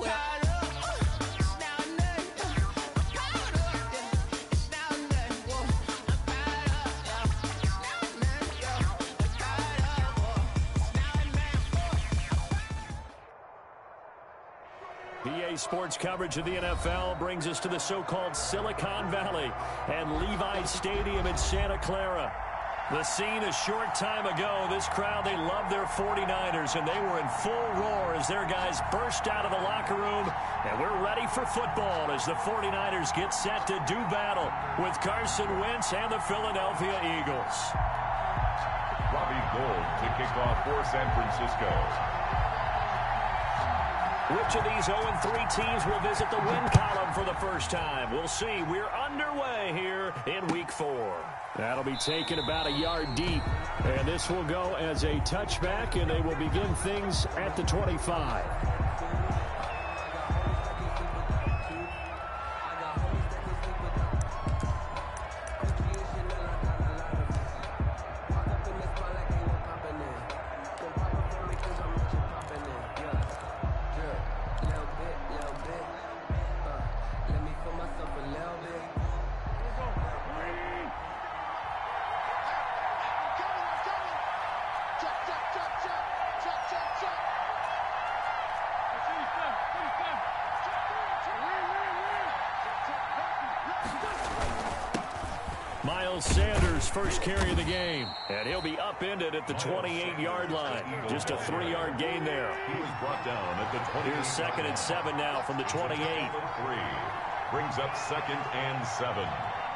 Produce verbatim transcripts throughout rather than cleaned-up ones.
E A Sports coverage of the N F L brings us to the so-called Silicon Valley and Levi's Stadium in Santa Clara. The scene a short time ago, this crowd, they love their forty-niners, and they were in full roar as their guys burst out of the locker room. And we're ready for football as the forty-niners get set to do battle with Carson Wentz and the Philadelphia Eagles. Robbie Gould to kick off for San Francisco. Which of these oh and three teams will visit the win column for the first time? We'll see. We're underway here in week four. That'll be taken about a yard deep. And this will go as a touchback, and they will begin things at the twenty-five. Miles Sanders, first carry of the game. And he'll be upended at the twenty-eight yard line. Just a three yard gain there. He was brought down at the twenty. Here's second and seven now from the twenty-eight. Three. Brings up second and seven.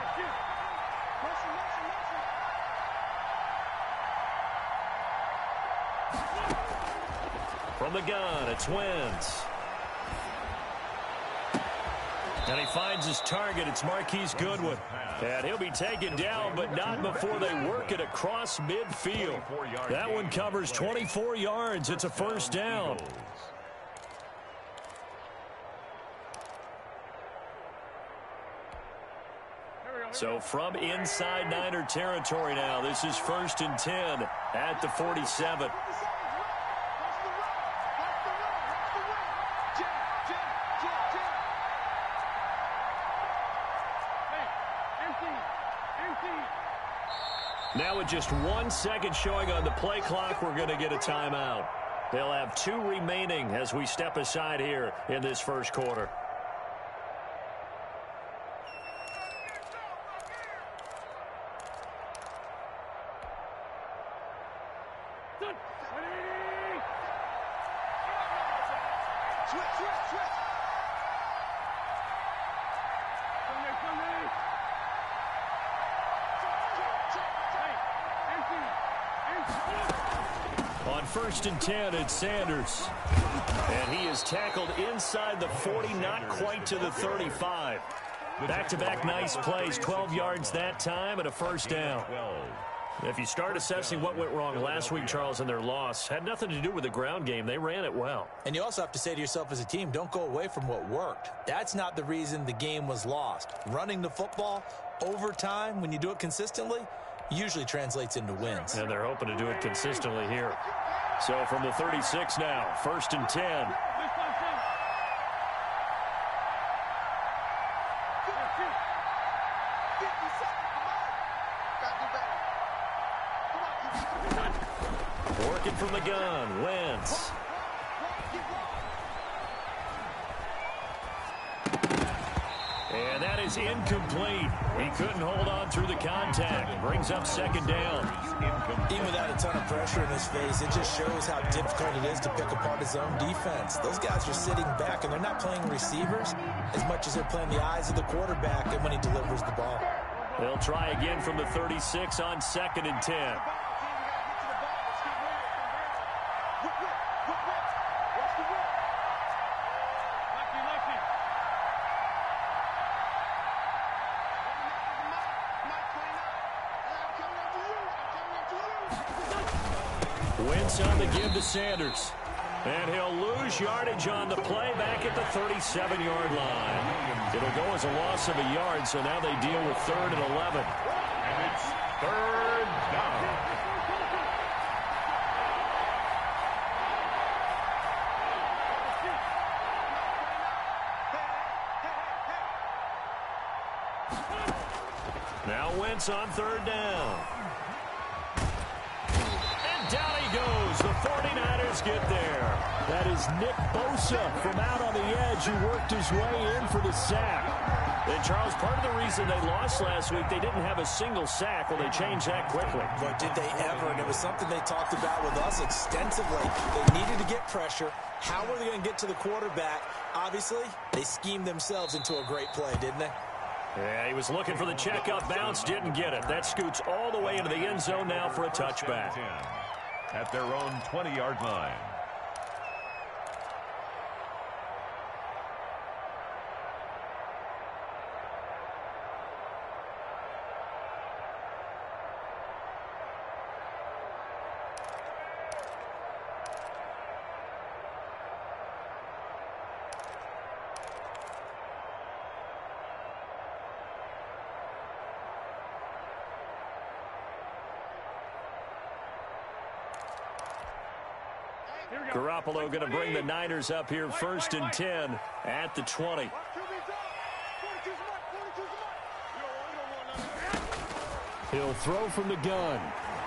From the gun, it's Wentz. And he finds his target. It's Marquise Goodwin. And he'll be taken down, but not before they work it across midfield. That one covers twenty-four yards. It's a first down. So from inside Niner territory now, this is first and ten at the forty-seven. Now with just one second showing on the play clock, we're going to get a timeout. They'll have two remaining as we step aside here in this first quarter. On first and ten, it's Sanders. And he is tackled inside the forty, not quite to the thirty-five. Back-to-back nice plays, twelve yards that time and a first down. If you start assessing what went wrong last week, Charles, in their loss, had nothing to do with the ground game. They ran it well. And you also have to say to yourself as a team, don't go away from what worked. That's not the reason the game was lost. Running the football over time, when you do it consistently, usually translates into wins. And they're hoping to do it consistently here. So from the thirty-six now, first and ten. Working from the gun, Wentz. And that is incomplete. He couldn't hold on through the contact. Brings up second down. Even without a ton of pressure in his face, it just shows how difficult it is to pick apart his own defense. Those guys are sitting back, and they're not playing receivers as much as they're playing the eyes of the quarterback and when he delivers the ball. They'll try again from the thirty-six on second and ten. Wentz on the give to Sanders. And he'll lose yardage on the play back at the thirty-seven yard line. It'll go as a loss of a yard, so now they deal with third and eleven. And it's third down. Now Wentz on third down. And down he goes. The forty-niners get there. That is Nick Bosa from out on the edge who worked his way in for the sack. And, Charles, part of the reason they lost last week, they didn't have a single sack. Well, they changed that quickly. But did they ever? And it was something they talked about with us extensively. They needed to get pressure. How were they going to get to the quarterback? Obviously, they schemed themselves into a great play, didn't they? Yeah, he was looking for the check-up bounce, didn't get it. That scoots all the way into the end zone now for a touchback. At their own twenty-yard line. Garoppolo going to bring the Niners up here first and ten at the twenty. He'll throw from the gun.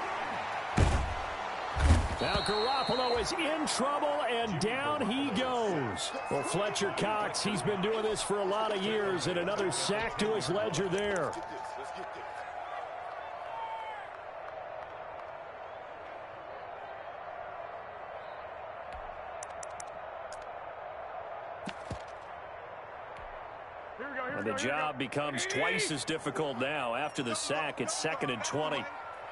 Now Garoppolo is in trouble, and down he goes. Well, Fletcher Cox, he's been doing this for a lot of years, and another sack to his ledger there. And the job becomes twice as difficult now. After the sack, it's second and twenty.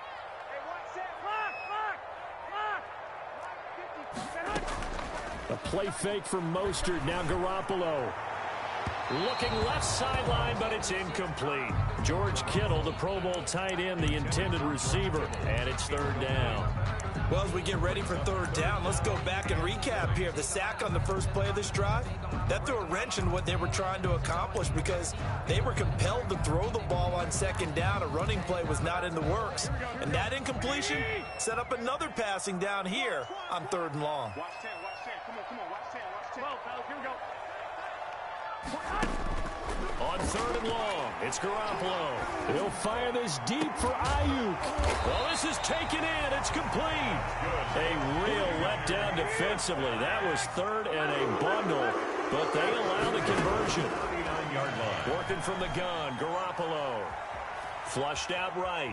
A play fake from Mostert. Now Garoppolo. Looking left sideline, but it's incomplete. George Kittle, the Pro Bowl tight end, the intended receiver. And it's third down. Well, as we get ready for third down, let's go back and recap here. The sack on the first play of this drive, that threw a wrench in what they were trying to accomplish because they were compelled to throw the ball on second down. A running play was not in the works. And that incompletion set up another passing down here on third and long. Watch ten, watch ten. Come on, come on, watch ten, watch ten. Well, fellas, here we go. On third and long, it's Garoppolo. He'll fire this deep for Ayuk. Well, this is taken in. It's complete. A real letdown defensively. That was third and a bundle, but they allow the conversion. thirty-nine-yard line. Working from the gun, Garoppolo. Flushed out right.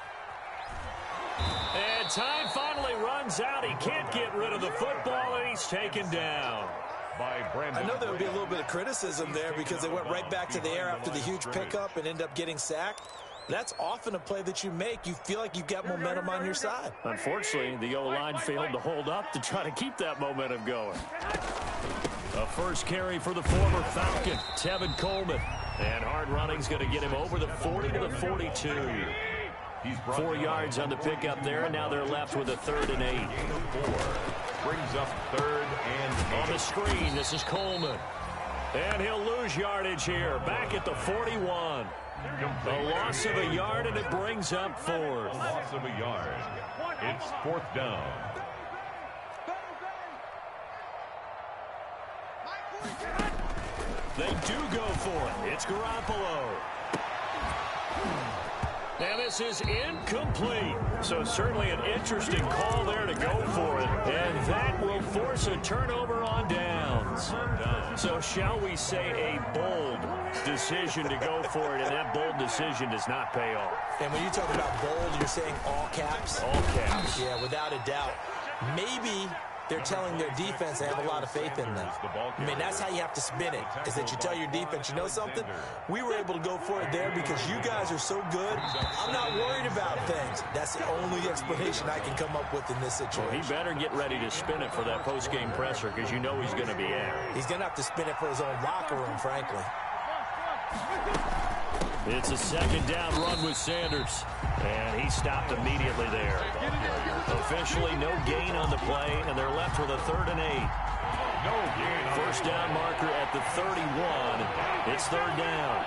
And time finally runs out. He can't get rid of the football, and he's taken down. By Brandon I know there would be a little bit of criticism there because they went right back to the air after the huge pickup and end up getting sacked. That's often a play that you make. You feel like you've got momentum on your side. Unfortunately, the O-line failed to hold up to try to keep that momentum going. A first carry for the former Falcon, Tevin Coleman. And hard running's going to get him over the forty to the forty-two. Four yards on the pickup there, and now they're left with a third and eight. Brings up third and eight. On the screen, this is Coleman. And he'll lose yardage here, back at the forty-one. A loss of a yard, and it brings up fourth. Loss of a yard. It's fourth down. They do go for it. It's Garoppolo. And this is incomplete. So certainly an interesting call there to go for it. And that will force a turnover on downs. So shall we say a bold decision to go for it, and that bold decision does not pay off. And when you talk about bold, you're saying all caps? All caps. Yeah, without a doubt. Maybe they're telling their defense they have a lot of faith in them. I mean, that's how you have to spin it, is that you tell your defense, you know something? We were able to go for it there because you guys are so good. I'm not worried about things. That's the only explanation I can come up with in this situation. Well, he better get ready to spin it for that post-game presser because you know he's going to be in. He's going to have to spin it for his own locker room, frankly. It's a second down run with Sanders. And he stopped immediately there. Officially no gain on the play, and they're left with a third and eight. No gain. First down marker at the thirty-one. It's third down.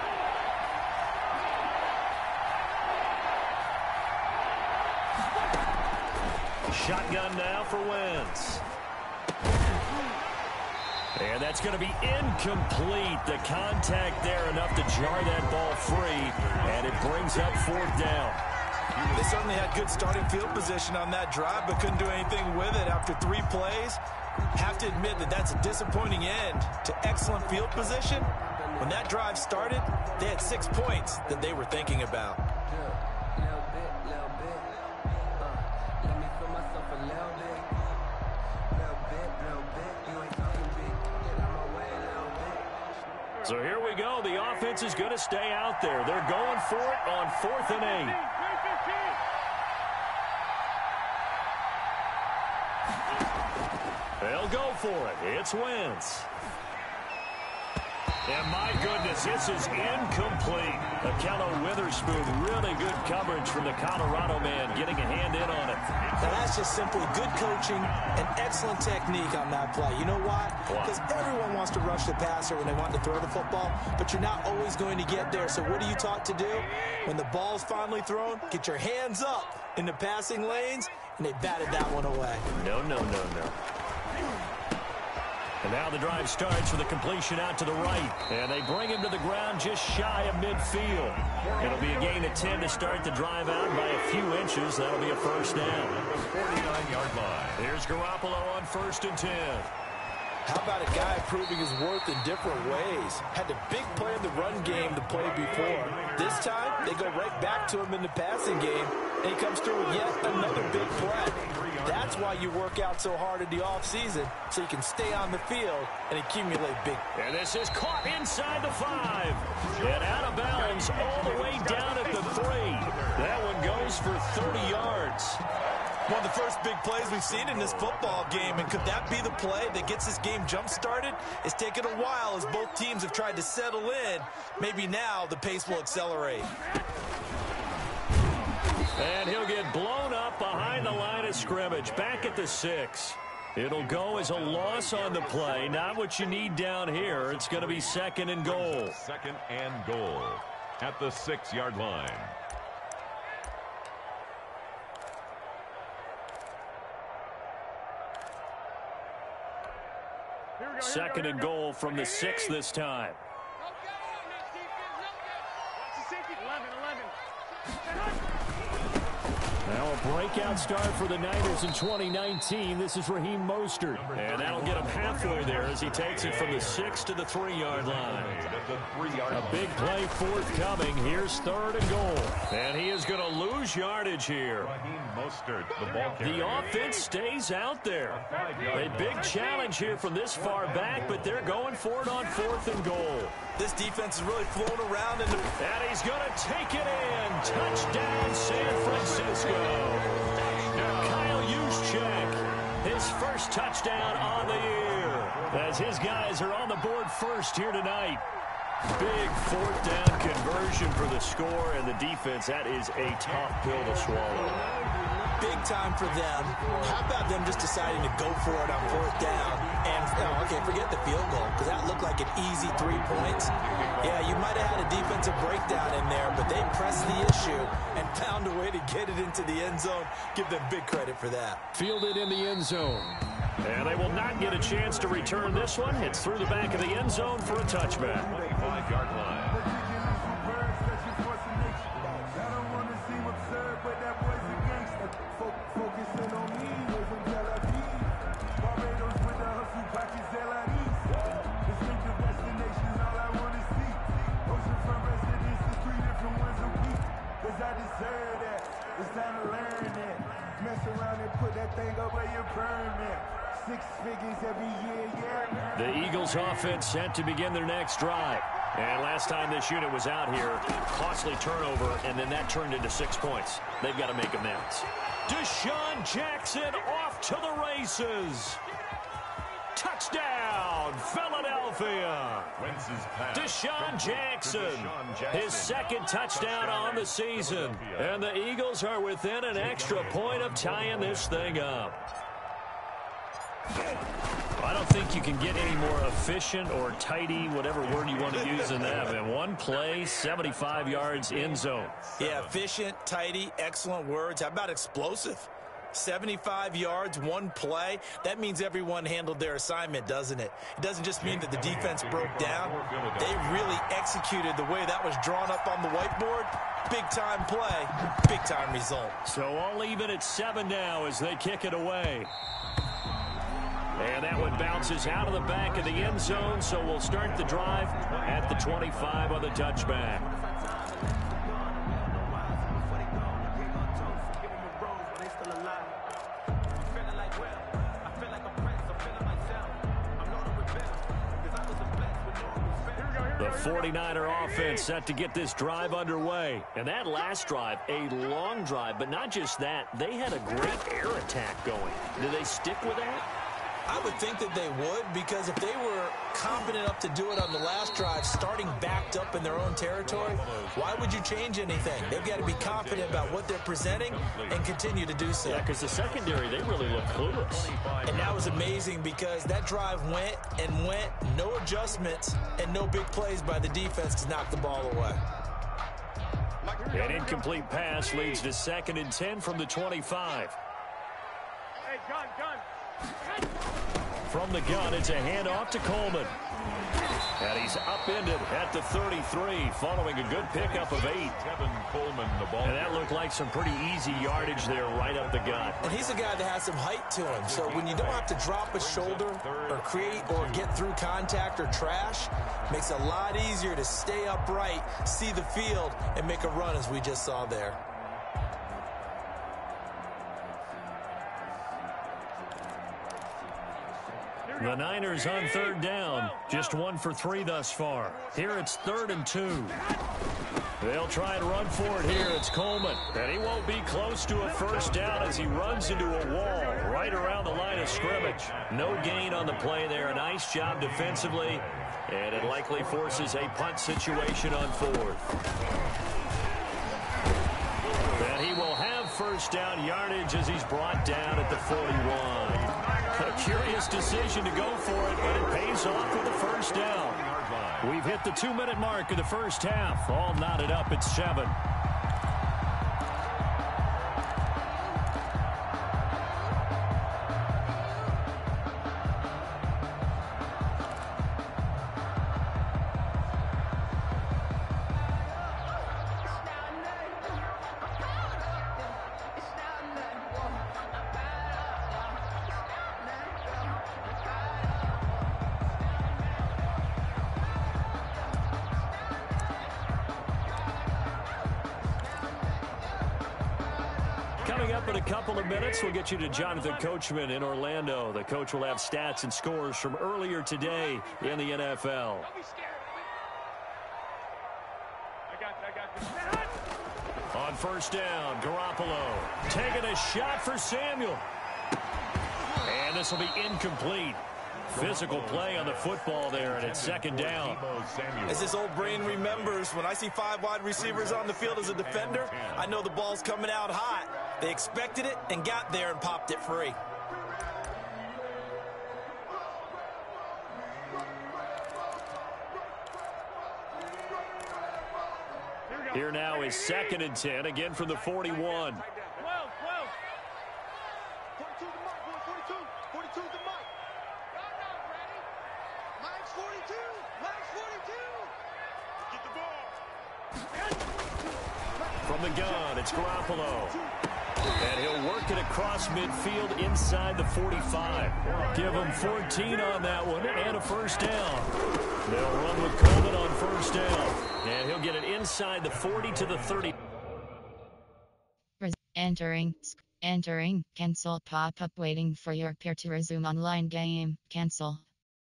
Shotgun now for Wentz. And that's going to be incomplete. The contact there enough to jar that ball free, and it brings up fourth down. They certainly had good starting field position on that drive, but couldn't do anything with it after three plays. Have to admit that that's a disappointing end to excellent field position. When that drive started, they had six points that they were thinking about. So here we go. The offense is going to stay out there. They're going for it on fourth and eight. They'll go for it. It's Wentz. And my goodness, this is incomplete. Ahkello Witherspoon, really good coverage from the Colorado man, getting a hand in on it. Now that's just simply good coaching and excellent technique on that play. You know why? Because everyone wants to rush the passer when they want to throw the football, but you're not always going to get there. So what are you taught to do? When the ball's finally thrown, get your hands up in the passing lanes, and they batted that one away. No, no, no, no. And now the drive starts with a completion out to the right. And they bring him to the ground just shy of midfield. It'll be a gain of ten to start the drive out by a few inches. That'll be a first down. forty-nine yard line. Here's Garoppolo on first and ten. How about a guy proving his worth in different ways? Had a big play in the run game the play before. This time, they go right back to him in the passing game, and he comes through with yet another big play. That's why you work out so hard in the offseason, so you can stay on the field and accumulate big. And this is caught inside the five. And out of bounds all the way down at the three. That one goes for thirty yards. One of the first big plays we've seen in this football game, and could that be the play that gets this game jump-started? It's taken a while as both teams have tried to settle in. Maybe now the pace will accelerate. And he'll get blown up behind the line of scrimmage, back at the six. It'll go as a loss on the play, not what you need down here. It's going to be second and goal. Second and goal at the six-yard line. Second and goal from the six this time. Now a breakout start for the Niners in twenty nineteen. This is Raheem Mostert. And that'll get him halfway there as he takes it from the six to the three-yard line. A big play forthcoming. Here's third and goal. And he is going to lose yardage here. Raheem Mostert, the ball carrier. The offense stays out there. A big challenge here from this far back, but they're going for it on fourth and goal. This defense is really flown around. In the and he's going to take it in. Touchdown, San Francisco. Kyle Juszczyk, his first touchdown on the year. As his guys are on the board first here tonight. Big fourth down conversion for the score, and the defense, that is a tough pill to swallow. Big time for them. How about them just deciding to go for it on fourth down? And, oh, okay, forget the field goal, because that looked like an easy three points. Yeah, you might have had a defensive breakdown in there, but they pressed the issue and found a way to get it into the end zone. Give them big credit for that. Fielded in the end zone. And they will not get a chance to return this one. It's through the back of the end zone for a touchback. twenty-five-yard line. The Eagles offense set to begin their next drive. And last time this unit was out here, costly turnover, and then that turned into six points. They've got to make amends. Deshaun Jackson off to the races. Touchdown, Philadelphia. Deshaun Jackson, his second touchdown on the season. And the Eagles are within an extra point of tying this thing up. I don't think you can get any more efficient or tidy, whatever word you want to use in that. And one play, seventy-five yards in zone. Yeah, efficient, tidy, excellent words. How about explosive? seventy-five yards, one play. That means everyone handled their assignment, doesn't it? It doesn't just mean that the defense broke down. They really executed the way that was drawn up on the whiteboard. Big-time play, big-time result. So all even at seven now as they kick it away. And that one bounces out of the back of the end zone, so we'll start the drive at the twenty-five on the touchback. The forty-niner offense set to get this drive underway. And that last drive, a long drive, but not just that. They had a great air attack going. Do they stick with that? I would think that they would, because if they were confident enough to do it on the last drive, starting backed up in their own territory, why would you change anything? They've got to be confident about what they're presenting and continue to do so. Yeah, because the secondary, they really look clueless. And that was amazing because that drive went and went, no adjustments, and no big plays by the defense to knock the ball away. An incomplete pass leads to second and ten from the twenty-five. Hey, gun, gun. From the gun, it's a handoff to Coleman. And he's upended at the thirty-three, following a good pickup of eight. Kevin Coleman, the ball. And that looked like some pretty easy yardage there right up the gut. And he's a guy that has some height to him. So when you don't have to drop a shoulder or create or get through contact or trash, makes it a lot easier to stay upright, see the field, and make a run as we just saw there. The Niners on third down. Just one for three thus far. Here it's third and two. They'll try and run for it here. It's Coleman. And he won't be close to a first down as he runs into a wall right around the line of scrimmage. No gain on the play there. A nice job defensively. And it likely forces a punt situation on fourth. And he will have first down yardage as he's brought down at the forty-one. A curious decision to go for it, but it pays off with a first down. We've hit the two-minute mark of the first half. All knotted up at seven. Coming up in a couple of minutes, we'll get you to Jonathan Coachman in Orlando. The coach will have stats and scores from earlier today in the N F L. On first down, Garoppolo taking a shot for Samuel. And this will be incomplete. Physical play on the football there, and it's second down. As this old brain remembers, when I see five wide receivers on the field as a defender, I know the ball's coming out hot. They expected it and got there and popped it free. Here now is second and ten, again from the forty-one. twelve, twelve. forty-two to Mike, forty-two. forty-two to Mike. Mike's forty-two. Mike's forty-two. Get the ball. From the gun, it's Garoppolo. And he'll work it across midfield inside the forty-five. Give him fourteen on that one and a first down. They'll run with Coleman on first down. And he'll get it inside the forty to the thirty. Entering. Entering. Cancel pop-up waiting for your peer to resume online game. Cancel.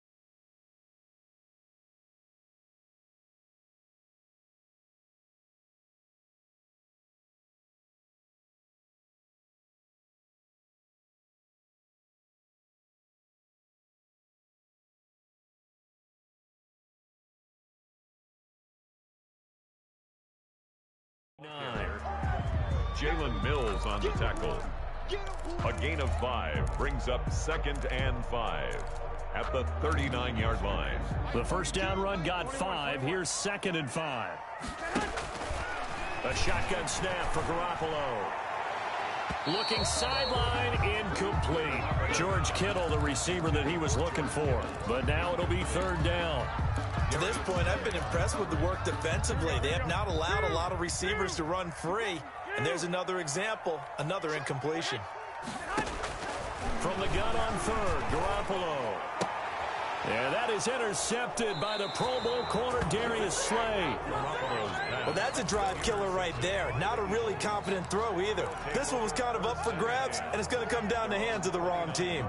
Nine. Jalen Mills on the tackle. A gain of five brings up second and five at the thirty-nine-yard line. The first down run got five. Here's second and five. A shotgun snap for Garoppolo. Looking sideline, incomplete. George Kittle, the receiver that he was looking for. But now it'll be third down. To this point, I've been impressed with the work defensively. They have not allowed a lot of receivers to run free. And there's another example, another incompletion. From the gun on third, Garoppolo. And that is intercepted by the Pro Bowl corner, Darius Slay. Well, that's a drive killer right there. Not a really confident throw either. This one was kind of up for grabs, and it's going to come down the hands of the wrong team.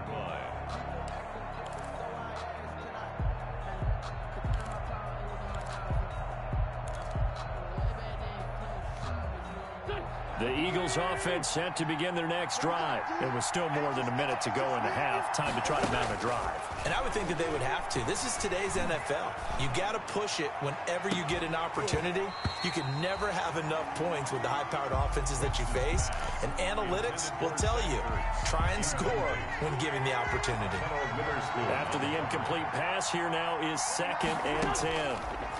The Eagles offense set to begin their next drive. It was still more than a minute to go in the half. Time to try to mount a drive. And I would think that they would have to. This is today's N F L. You got to push it whenever you get an opportunity. You can never have enough points with the high-powered offenses that you face. And analytics will tell you, try and score when given the opportunity. After the incomplete pass, here now is second and ten.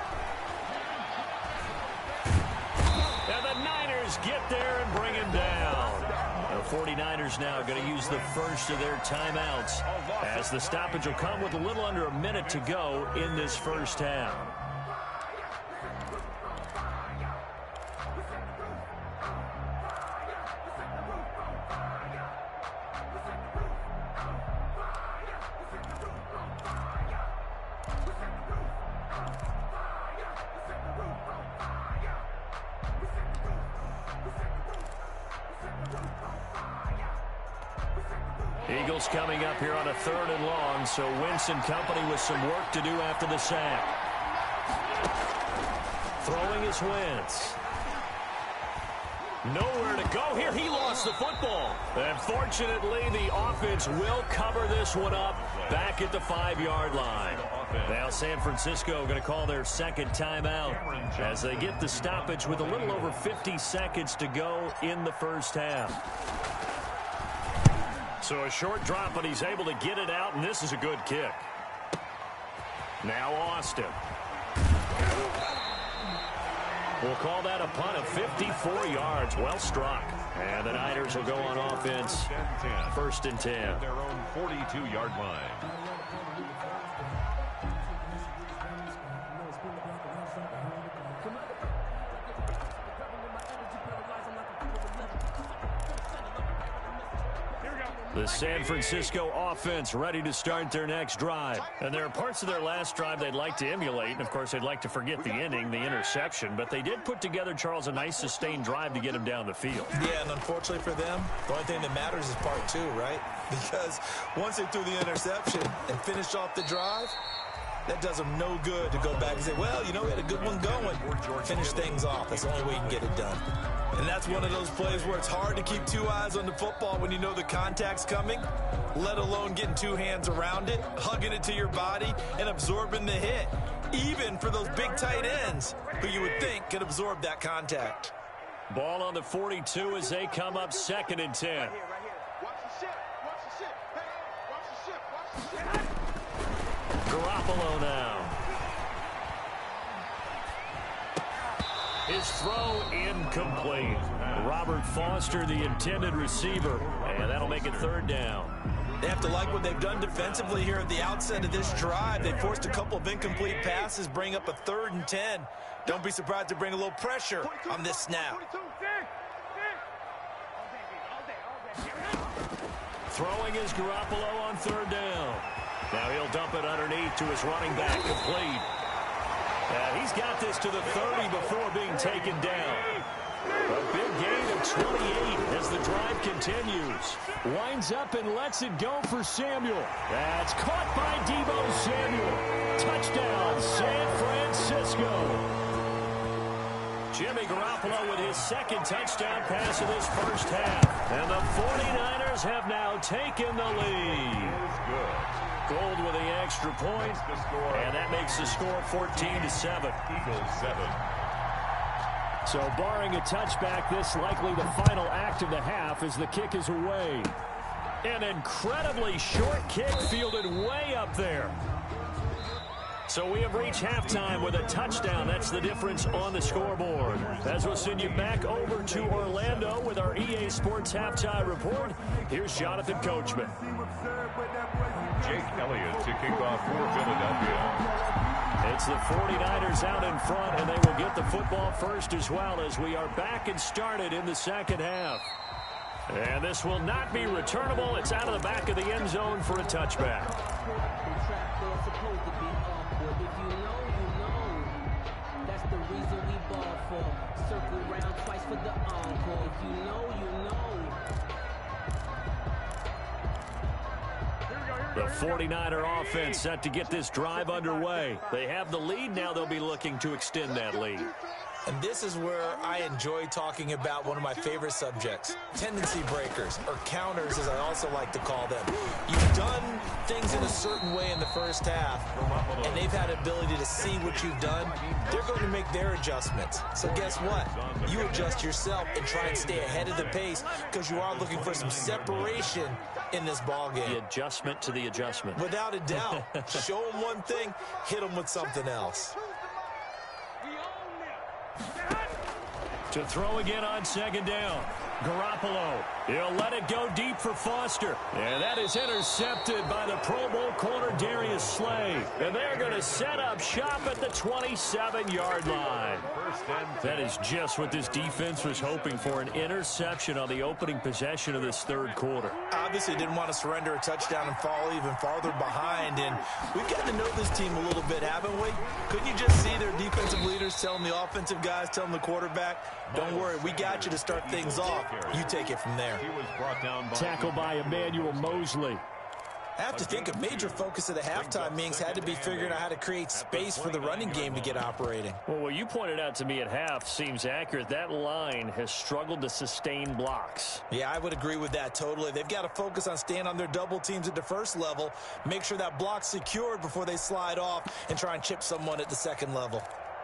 Get there and bring him down. The forty-niners now going to use the first of their timeouts as the stoppage will come with a little under a minute to go in this first half. Eagles coming up here on a third and long, so Wentz and company with some work to do after the sack. Throwing is Wentz. Nowhere to go here. He lost the football. Unfortunately, the offense will cover this one up back at the five-yard line. Now San Francisco going to call their second timeout as they get the stoppage with a little over fifty seconds to go in the first half. So a short drop, but he's able to get it out, and this is a good kick. Now Austin. We'll call that a punt of fifty-four yards. Well struck. And the Niners will go on offense. First and ten. Their own forty-two-yard line. The San Francisco offense ready to start their next drive. And there are parts of their last drive they'd like to emulate. And, of course, they'd like to forget the inning, the interception. But they did put together, Charles, a nice sustained drive to get him down the field. Yeah, and unfortunately for them, the only thing that matters is part two, right? Because once they threw the interception and finished off the drive, that does them no good to go back and say, well, you know, we had a good one going. Finish things off. That's the only way you can get it done. And that's one of those plays where it's hard to keep two eyes on the football when you know the contact's coming, let alone getting two hands around it, hugging it to your body, and absorbing the hit, even for those big tight ends who you would think could absorb that contact. Ball on the forty-two as they come up second and ten. Garoppolo now. His throw incomplete. Robert Foster, the intended receiver, and that'll make it third down. They have to like what they've done defensively here at the outset of this drive. They forced a couple of incomplete passes, bring up a third and ten. Don't be surprised to bring a little pressure on this snap. Throwing is Garoppolo on third down. Now he'll dump it underneath to his running back, complete. Uh, he's got this to the thirty before being taken down. A big gain of twenty-eight as the drive continues. Winds up and lets it go for Samuel. That's caught by Deebo Samuel. Touchdown, San Francisco. Jimmy Garoppolo with his second touchdown pass of this first half. And the forty-niners have now taken the lead. Gold with the extra point, and that makes the score fourteen to seven. Eagles seven. So barring a touchback, this likely the final act of the half as the kick is away. An incredibly short kick fielded way up there. So we have reached halftime with a touchdown. That's the difference on the scoreboard. As we'll send you back over to Orlando with our E A Sports Halftime Report, here's Jonathan Coachman. Jake Elliott to kick off for Philadelphia. It's the forty-niners out in front, and they will get the football first as well as we are back and started in the second half. And this will not be returnable. It's out of the back of the end zone for a touchback. The forty-niner offense set to get this drive underway. They have the lead. Now they'll be looking to extend that lead. And this is where I enjoy talking about one of my favorite subjects, tendency breakers, or counters as I also like to call them. You've done things in a certain way in the first half, and they've had ability to see what you've done. They're going to make their adjustments. So guess what? You adjust yourself and try and stay ahead of the pace because you are looking for some separation in this ball game. The adjustment to the adjustment. Without a doubt. Show them one thing, hit them with something else. To throw again on second down. Garoppolo. He'll let it go deep for Foster. And that is intercepted by the Pro Bowl corner Darius Slay. And they're going to set up shop at the twenty-seven-yard line. That is just what this defense was hoping for, an interception on the opening possession of this third quarter. Obviously didn't want to surrender a touchdown and fall even farther behind. And we've gotten to know this team a little bit, haven't we? Couldn't you just see their defensive leaders telling the offensive guys, telling the quarterback, don't worry, we got you to start things off. You take it from there. He was brought down by Tackle by Emmanuel Mosley. I have to think a major focus of the halftime meetings had to be figuring out how to create space for the running game to get operating. Well, what you pointed out to me at half seems accurate. That line has struggled to sustain blocks. Yeah, I would agree with that totally. They've got to focus on staying on their double teams at the first level, make sure that block's secured before they slide off and try and chip someone at the second level.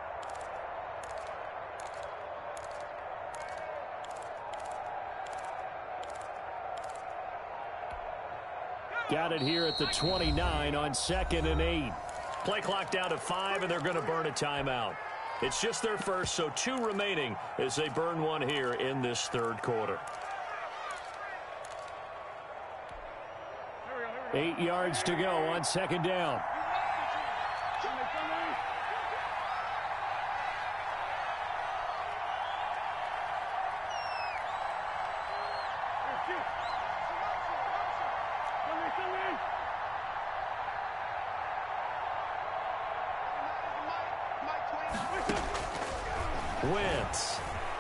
Got it here at the twenty-nine on second and eight. Play clock down to five, and they're going to burn a timeout. It's just their first, so two remaining as they burn one here in this third quarter. Eight yards to go on second down. Wentz.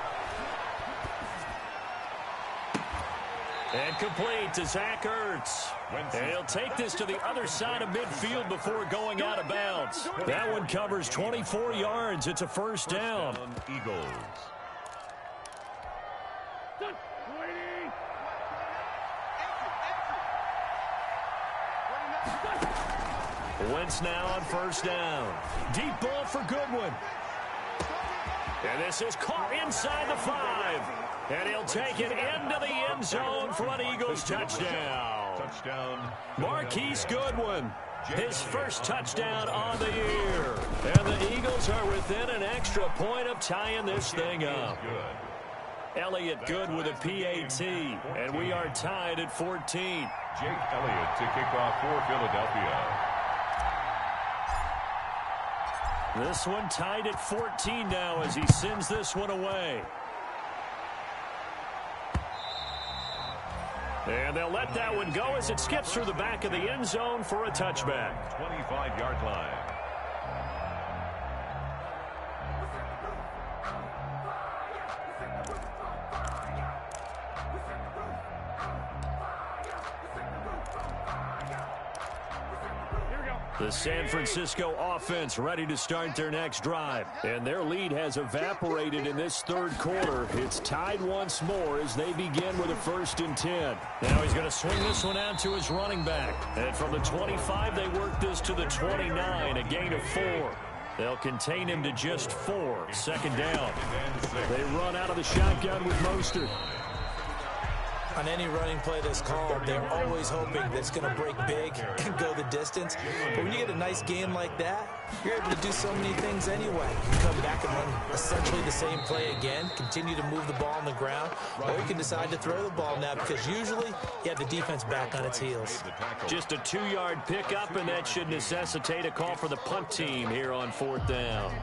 And complete to Zach Ertz. And he'll take this to the other side of midfield before going out of bounds. That one covers twenty-four yards. It's a first down. Eagles. Wentz now on first down. Deep ball for Goodwin. And this is caught inside the five. And he'll take it into the end zone for an Eagles touchdown. Touchdown. Marquise Goodwin, his first touchdown on the year. And the Eagles are within an extra point of tying this thing up. Elliott good with a P A T. And we are tied at fourteen. Jake Elliott to kick off for Philadelphia. This one tied at fourteen now as he sends this one away. And they'll let that one go as it skips through the back of the end zone for a touchback. twenty-five-yard line. The San Francisco offense ready to start their next drive. And their lead has evaporated in this third quarter. It's tied once more as they begin with a first and ten. Now he's going to swing this one out to his running back. And from the twenty-five, they work this to the twenty-nine, a gain of four. They'll contain him to just four. Second down. They run out of the shotgun with Mostert. I on any running play that's called, they're always hoping that it's going to break big and go the distance. But when you get a nice game like that, you're able to do so many things anyway. You can come back and run essentially the same play again, continue to move the ball on the ground, or you can decide to throw the ball now because usually you have the defense back on its heels. Just a two-yard pickup, and that should necessitate a call for the punt team here on fourth down.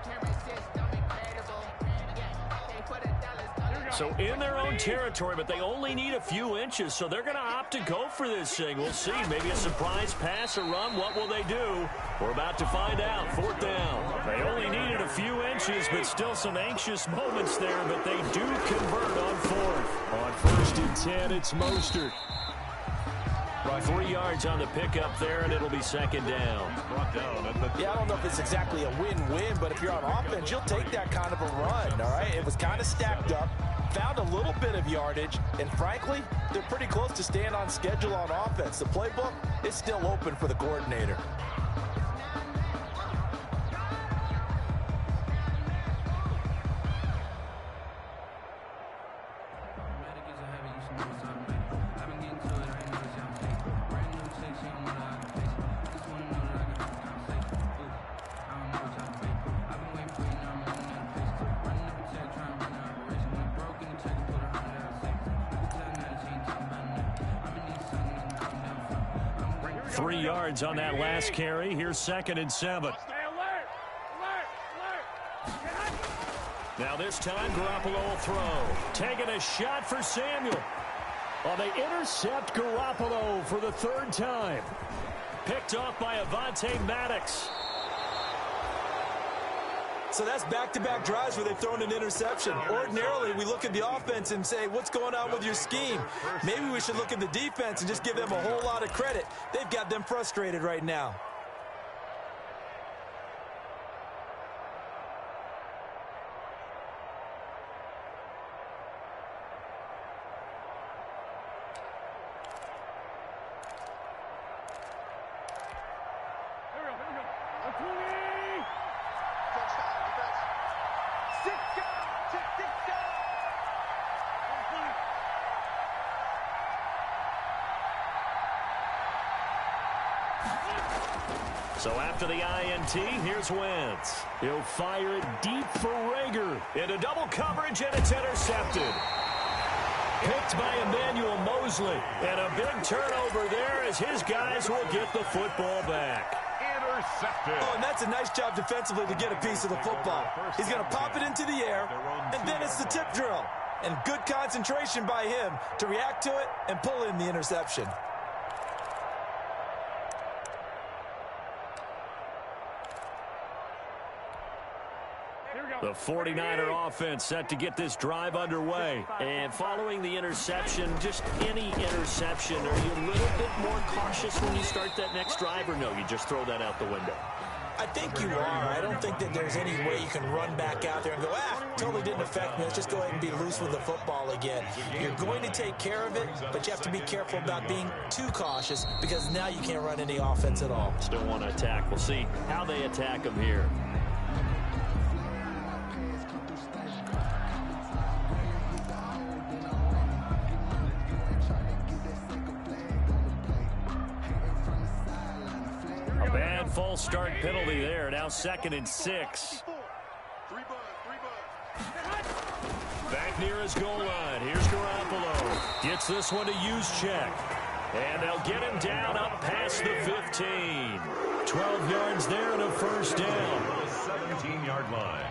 So in their own territory, but they only need a few inches, so they're going to opt to go for this thing. We'll see. Maybe a surprise pass or run. What will they do? We're about to find out. Fourth down. They only needed a few inches, but still some anxious moments there, but they do convert on fourth. On first and ten, it's Mostert. Three yards on the pickup there, and it'll be second down. Yeah, I don't know if it's exactly a win-win, but if you're on offense, you'll take that kind of a run, all right? It was kind of stacked up, found a little bit of yardage, and frankly, they're pretty close to staying on schedule on offense. The playbook is still open for the coordinator. Three yards on that last carry. Here's second and seven. Now this time, Garoppolo will throw. Taking a shot for Samuel. Well, they intercept Garoppolo for the third time. Picked off by Avonte Maddox. So that's back-to-back drives where they've thrown an interception. Ordinarily, we look at the offense and say, what's going on with your scheme? Maybe we should look at the defense and just give them a whole lot of credit. They've got them frustrated right now. So after the I N T, here's Wentz. He'll fire it deep for Rager. Into double coverage, and it's intercepted. Picked by Emmanuel Mosley. And a big turnover there as his guys will get the football back. Intercepted. Oh, and that's a nice job defensively to get a piece of the football. He's going to pop it into the air, and then it's the tip drill. And good concentration by him to react to it and pull in the interception. The forty-niner offense set to get this drive underway. And following the interception, just any interception, are you a little bit more cautious when you start that next drive, or no, you just throw that out the window? I think you are. I don't think that there's any way you can run back out there and go, ah, totally didn't affect me. Let's just go ahead and be loose with the football again. You're going to take care of it, but you have to be careful about being too cautious because now you can't run any offense at all. Still want to attack. We'll see how they attack them here. False start penalty there. Now second and six. Back near his goal line. Here's Garoppolo. Gets this one to Juszczyk. And they'll get him down up past the fifteen. twelve yards there and a first down. seventeen-yard line.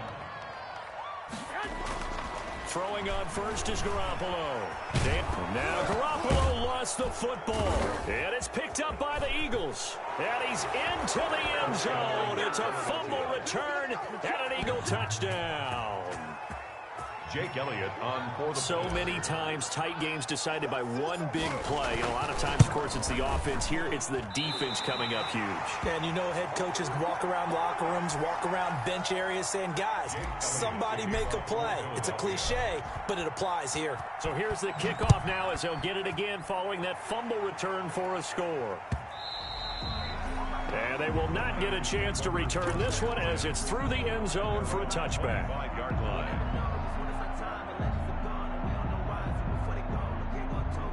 Throwing on first is Garoppolo. And now Garoppolo lost the football. And it's picked up by the Eagles. And he's into the end zone. It's a fumble return and an Eagle touchdown. Jake Elliott on for the So many times tight games decided by one big play. And a lot of times, of course, it's the offense. Here, it's the defense coming up huge. And you know head coaches walk around locker rooms, walk around bench areas saying, guys, somebody make a play. It's a cliche, but it applies here. So here's the kickoff now as they'll get it again following that fumble return for a score. And they will not get a chance to return this one as it's through the end zone for a touchback. five-yard line.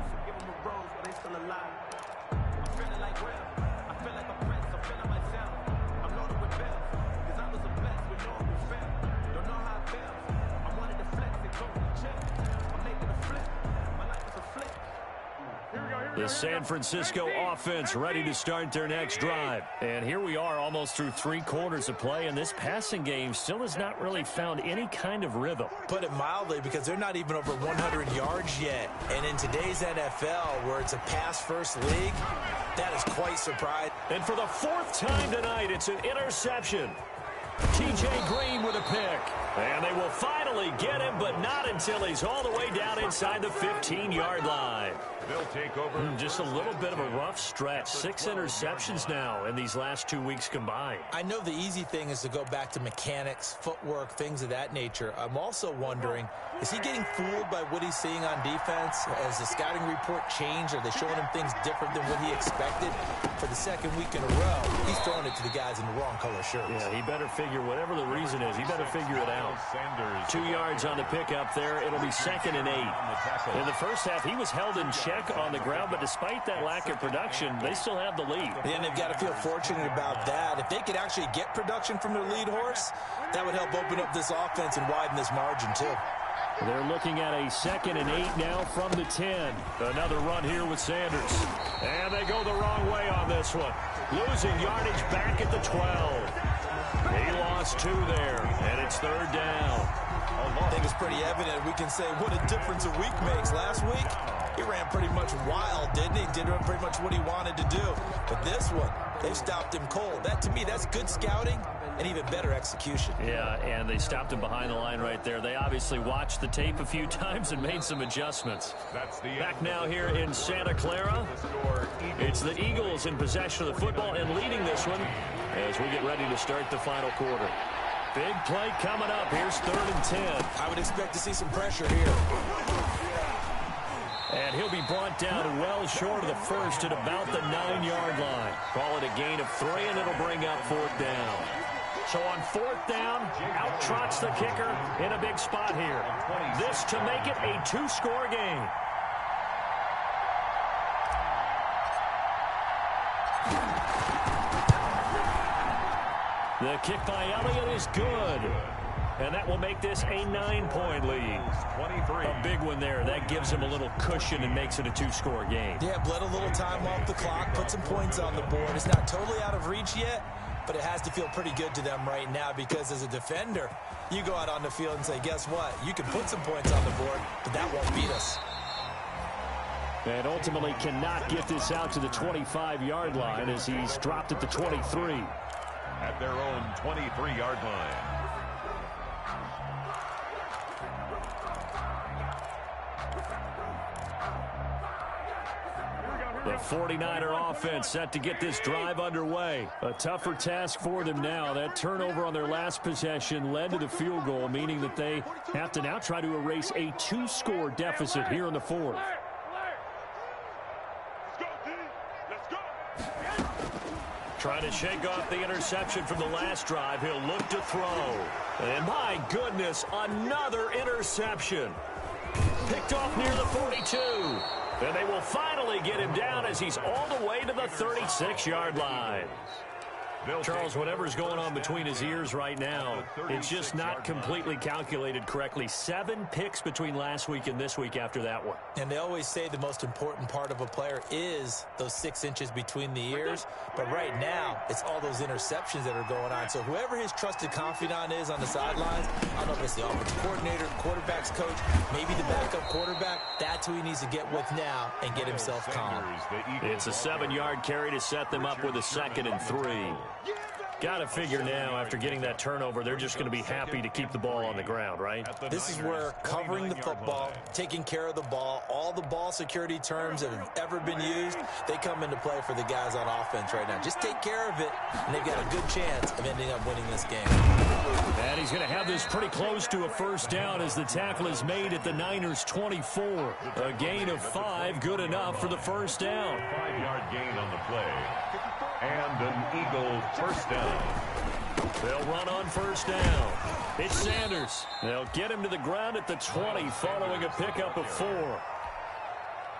The San Francisco offense ready to start their next drive. And here we are almost through three quarters of play, and this passing game still has not really found any kind of rhythm. Put it mildly, because they're not even over one hundred yards yet. And in today's N F L, where it's a pass-first league, that is quite surprising. And for the fourth time tonight, it's an interception. T J Green with a pick. And they will finally get him, but not until he's all the way down inside the fifteen-yard line. They'll take over. Mm, just a little bit of a rough stretch. Six interceptions now in these last two weeks combined. I know the easy thing is to go back to mechanics, footwork, things of that nature. I'm also wondering, is he getting fooled by what he's seeing on defense? Has the scouting report changed? Are they showing him things different than what he expected? For the second week in a row, he's throwing it to the guys in the wrong color shirts. Yeah, he better figure, whatever the reason is, he better figure it out. Two yards on the pickup there. It'll be second and eight. In the first half, he was held in check on the ground, but despite that lack of production, they still have the lead. And they've got to feel fortunate about that. If they could actually get production from their lead horse, that would help open up this offense and widen this margin too. They're looking at a second and eight now from the ten. Another run here with Sanders. And they go the wrong way on this one. Losing yardage back at the twelve. He lost two there, and it's third down. I think it's pretty evident. We can say what a difference a week makes. Last week, he ran pretty much wild, didn't he? Did pretty much what he wanted to do. But this one, they stopped him cold. That, to me, that's good scouting and even better execution. Yeah, and they stopped him behind the line right there. They obviously watched the tape a few times and made some adjustments. That's the Back now here in Santa Clara. It's the Eagles in possession of the football and leading this one as we get ready to start the final quarter. Big play coming up. Here's third and ten. I would expect to see some pressure here. And he'll be brought down well short of the first at about the nine-yard line. Call it a gain of three, and it'll bring up fourth down. So on fourth down, out trots the kicker in a big spot here. This to make it a two-score game. The kick by Elliott is good. And that will make this a nine-point lead. twenty-three. A big one there. That gives him a little cushion and makes it a two-score game. Yeah, bled a little time off the clock, put some points on the board. It's not totally out of reach yet, but it has to feel pretty good to them right now because as a defender, you go out on the field and say, guess what? You can put some points on the board, but that won't beat us. And ultimately cannot get this out to the twenty-five-yard line as he's dropped at the twenty-three. At their own twenty-three-yard line. The forty-niner offense set to get this drive underway. A tougher task for them now. That turnover on their last possession led to the field goal, meaning that they have to now try to erase a two-score deficit here in the fourth. Trying to shake off the interception from the last drive. He'll look to throw. And my goodness, another interception. Picked off near the forty-two. And they will finally get him down as he's all the way to the thirty-six-yard line. Charles, whatever's going on between his ears right now, it's just not completely calculated correctly. Seven picks between last week and this week after that one. And they always say the most important part of a player is those six inches between the ears. But right now, it's all those interceptions that are going on. So whoever his trusted confidant is on the sidelines, I don't know if it's the offensive coordinator, quarterback's coach, maybe the backup quarterback, that's who he needs to get with now and get himself calm. It's a seven-yard carry to set them up with a second and three. Got to figure now, after getting that turnover, they're just going to be happy to keep the ball on the ground, right? This is where covering the football, taking care of the ball, all the ball security terms that have ever been used, they come into play for the guys on offense right now. Just take care of it, and they've got a good chance of ending up winning this game. And he's going to have this pretty close to a first down as the tackle is made at the Niners' twenty-four. A gain of five, good enough for the first down. Five-yard gain on the play. And an Eagle first down. They'll run on first down. It's Sanders. They'll get him to the ground at the twenty following a pickup of four.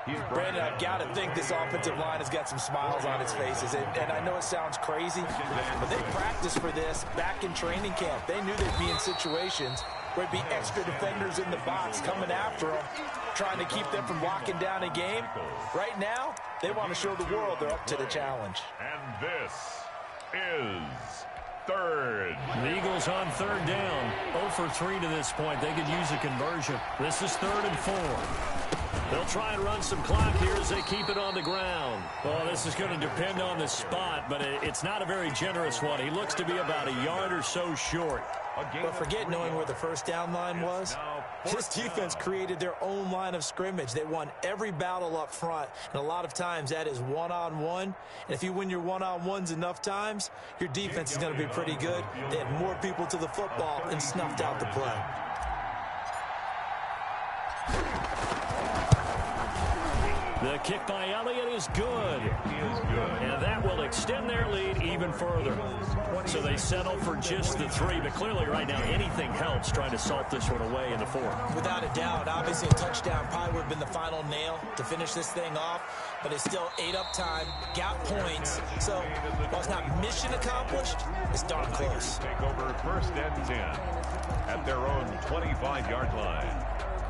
Brandon, I've got to think this offensive line has got some smiles on its faces. And, and I know it sounds crazy, but they practiced for this back in training camp. They knew they'd be in situations where it'd be extra defenders in the box coming after them, trying to keep them from locking down a game. Right now, they want to show the world they're up to the challenge. And this is third. The Eagles on third down. oh for three to this point. They could use a conversion. This is third and four. They'll try and run some clock here as they keep it on the ground. Well, this is going to depend on the spot, but it's not a very generous one. He looks to be about a yard or so short. But forget knowing where the first down line was. This defense created their own line of scrimmage. They won every battle up front, and a lot of times that is one-on-one. And if you win your one-on-ones enough times, your defense is going to be pretty good. They had more people to the football and snuffed out the play. The kick by Elliott is good. And that will extend their lead even further. So they settle for just the three, but clearly right now anything helps trying to salt this one away in the fourth. Without a doubt, obviously a touchdown probably would have been the final nail to finish this thing off, but it's still eight up time, got points. So while it's not mission accomplished, it's darn close. Take over first and ten at their own twenty-five yard line.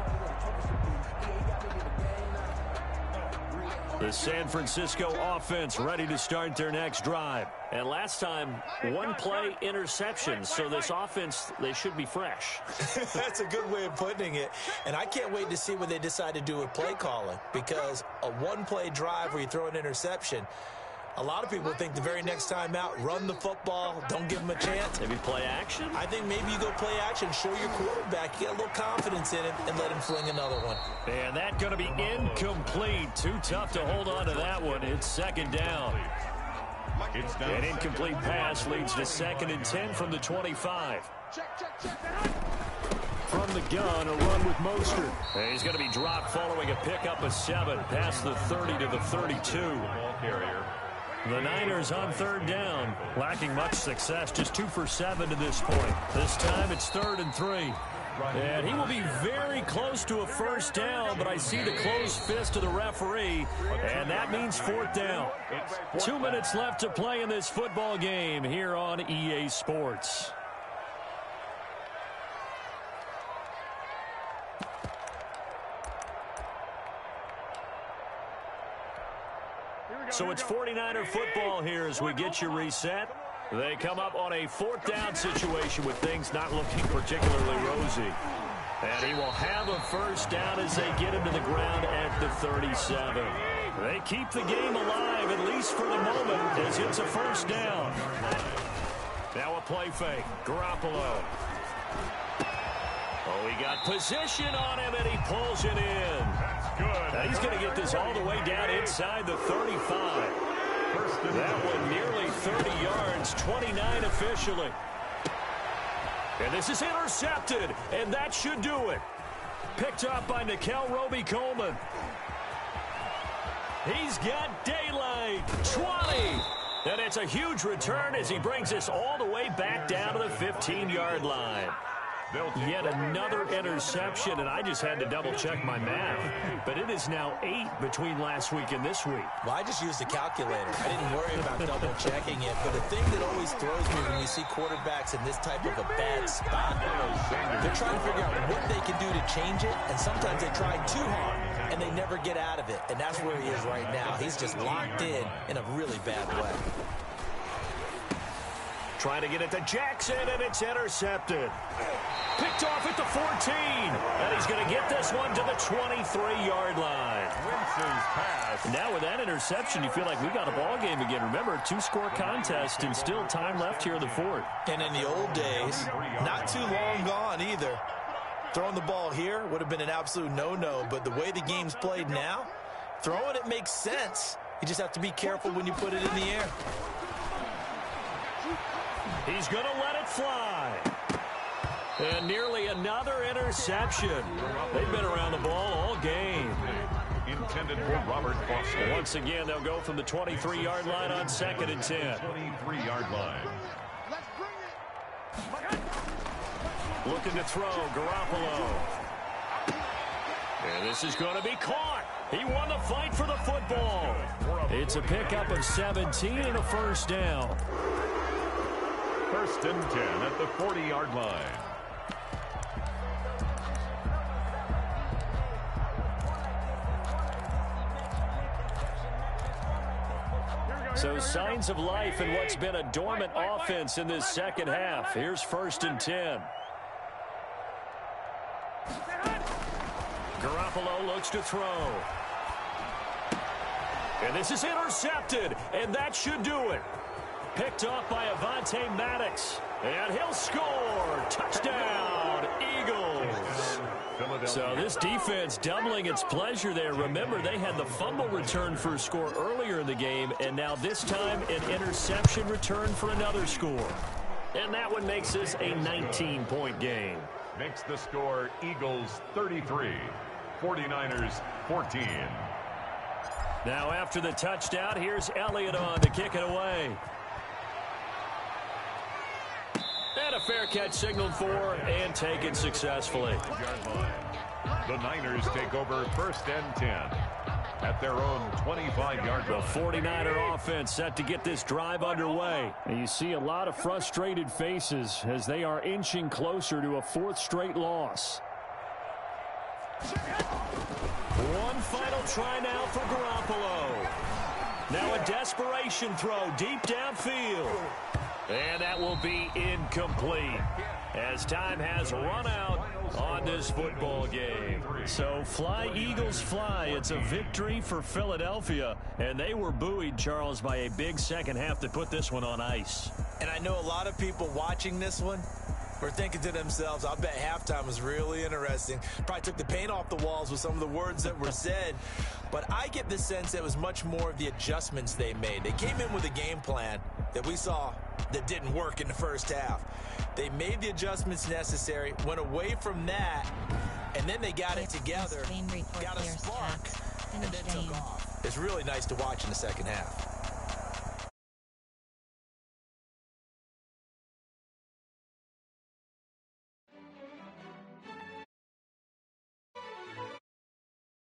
The San Francisco offense ready to start their next drive. And last time, one play interception. So this offense, they should be fresh. That's a good way of putting it. And I can't wait to see what they decide to do with play calling. Because a one-play drive where you throw an interception, a lot of people think the very next time out, run the football, don't give them a chance. Maybe play action? I think maybe you go play action, show your quarterback, get a little confidence in him, and let him fling another one. And that going to be incomplete. Too tough to hold on to that one. It's second down. It's down. An incomplete pass leads to second and ten from the twenty-five. From the gun, a run with Mostert. And he's going to be dropped following a pickup of seven past the thirty to the thirty-two. Ball carrier. The Niners on third down, lacking much success, just two for seven to this point. This time it's third and three. And he will be very close to a first down, but I see the closed fist of the referee, and that means fourth down. Two minutes left to play in this football game here on E A Sports. So it's forty-niner football here as we get you reset. They come up on a fourth down situation with things not looking particularly rosy. And he will have a first down as they get him to the ground at the thirty-seven. They keep the game alive, at least for the moment, as it's a first down. Now a play fake. Garoppolo. Oh, he got position on him, and he pulls it in. That's good. Now he's going to get this all the way down inside the thirty-five. First and That one nearly thirty yards, twenty-nine officially. And this is intercepted, and that should do it. Picked up by Nikel Roby-Coleman. He's got daylight, twenty. And it's a huge return as he brings us all the way back down to the fifteen yard line. Yet another interception, and I just had to double-check my math. But it is now eight between last week and this week. Well, I just used a calculator. I didn't worry about double-checking it. But the thing that always throws me when you see quarterbacks in this type of a bad spot, they're trying to figure out what they can do to change it, and sometimes they try too hard, and they never get out of it. And that's where he is right now. He's just locked in in a really bad way. Trying to get it to Jackson, and it's intercepted. Picked off at the fourteen. And he's going to get this one to the twenty-three yard line. Wentz's pass. Now with that interception, you feel like we got a ball game again. Remember, two-score contest and still time left here in the fourth. And in the old days, not too long gone either. Throwing the ball here would have been an absolute no-no. But the way the game's played now, throwing it makes sense. You just have to be careful when you put it in the air. He's going to let it fly. And nearly another interception. They've been around the ball all game. Intended for Robert Foster. Once again, they'll go from the twenty-three yard line on second and ten. twenty-three yard line. Looking to throw, Garoppolo. And this is going to be caught. He won the fight for the football. It's a pickup of seventeen and a first down. First and ten at the forty-yard line. So signs of life in what's been a dormant offense in this second half. Here's first and ten. Garoppolo looks to throw. And this is intercepted, and that should do it. Picked off by Avonte Maddox, and he'll score. Touchdown, Eagles. So this defense doubling its pleasure there. Remember, they had the fumble return for a score earlier in the game, and now this time an interception return for another score. And that one makes this a nineteen point game. Makes the score Eagles thirty-three, forty-niners fourteen. Now after the touchdown, here's Elliott on to kick it away. And a fair catch signaled for and taken successfully. The Niners take over first and ten at their own twenty-five yard line. The forty-niner offense set to get this drive underway. And you see a lot of frustrated faces as they are inching closer to a fourth straight loss. One final try now for Garoppolo. Now a desperation throw deep downfield. And that will be incomplete as time has run out on this football game. So fly, Eagles, fly. It's a victory for Philadelphia. And they were buoyed, Charles, by a big second half that put this one on ice. And I know a lot of people watching this one were thinking to themselves, I bet halftime was really interesting. Probably took the paint off the walls with some of the words that were said. But I get the sense it was much more of the adjustments they made. They came in with a game plan that we saw that didn't work in the first half. They made the adjustments necessary, went away from that, and then they got it together, got a spark, and then took off. It's really nice to watch in the second half.